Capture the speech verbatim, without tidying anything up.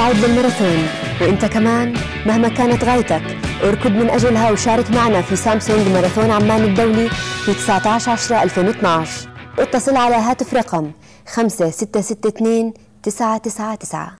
موعد للماراثون، وانت كمان مهما كانت غايتك اركض من اجلها وشارك معنا في سامسونج ماراثون عمان الدولي في تسعة عشر عشرة ألفين واثنعش. اتصل على هاتف رقم خمسة ستة ستة اثنين تسعة تسعة تسعة.